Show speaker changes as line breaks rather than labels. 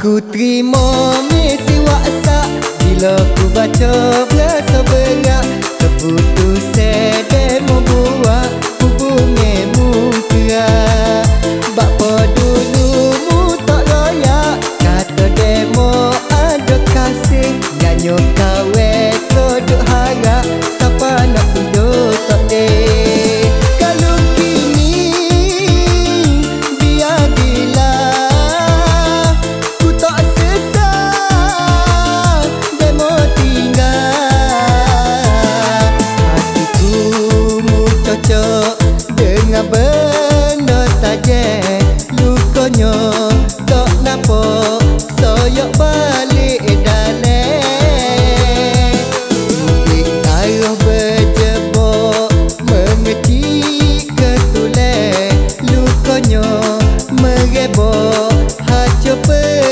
Aku terima misi waksa bila ku baca berasa berat. Keputusan demo buat hubunganmu kerat. Bapa dulumu tak layak kata demo ada kasih. Nyanyo kawe kodok harap siapa nak hidup tak deh. Kalau kini biar gila ku tak sesat demo tinggal. Hatiku mu cocok dengan benda tajam. Lukanya tak nampak soyak balik dalam. Mungkin darah berjebak mengecik ketulan. Lukanya merebak hancur